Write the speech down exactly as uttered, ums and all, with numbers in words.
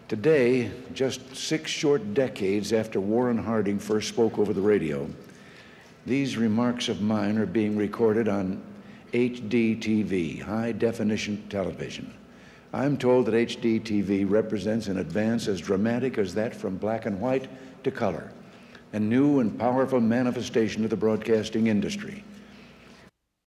Today, just six short decades after Warren Harding first spoke over the radio, these remarks of mine are being recorded on H D T V, high-definition television. I'm told that H D T V represents an advance as dramatic as that from black and white to color, a new and powerful manifestation of the broadcasting industry.